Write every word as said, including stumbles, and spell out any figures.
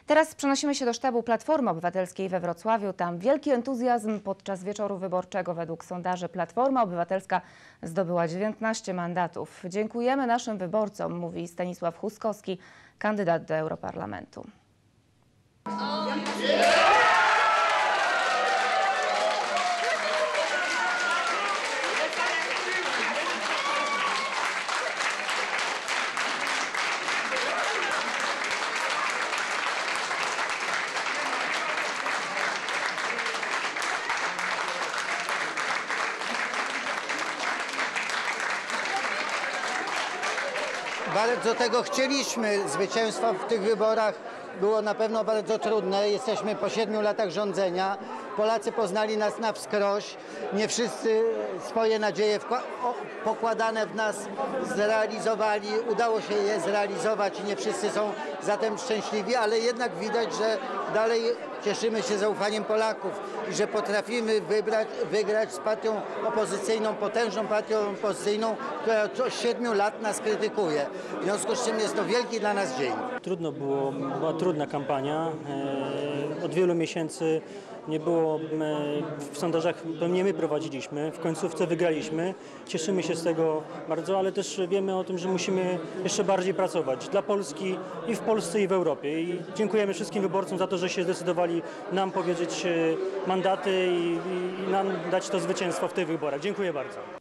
Teraz przenosimy się do sztabu Platformy Obywatelskiej we Wrocławiu. Tam wielki entuzjazm podczas wieczoru wyborczego. Według sondaży Platforma Obywatelska zdobyła dziewiętnaście mandatów. Dziękujemy naszym wyborcom, mówi Stanisław Huskowski, kandydat do Europarlamentu. Bardzo tego chcieliśmy. Zwycięstwo w tych wyborach było na pewno bardzo trudne. Jesteśmy po siedmiu latach rządzenia. Polacy poznali nas na wskroś. Nie wszyscy swoje nadzieje pokładane w nas zrealizowali. Udało się je zrealizować i nie wszyscy są zatem szczęśliwi, ale jednak widać, że dalej cieszymy się zaufaniem Polaków i że potrafimy wybrać, wygrać z partią opozycyjną, potężną partią opozycyjną, która od siedmiu lat nas krytykuje. W związku z czym jest to wielki dla nas dzień. Trudno było, była trudna kampania. Od wielu miesięcy nie było, w sondażach to nie my prowadziliśmy, w końcówce wygraliśmy. Cieszymy się z tego bardzo, ale też wiemy o tym, że musimy jeszcze bardziej pracować dla Polski i w Polsce, i w Europie. I dziękujemy wszystkim wyborcom za to, że się zdecydowali nam powiedzieć mandaty i, i nam dać to zwycięstwo w tych wyborach. Dziękuję bardzo.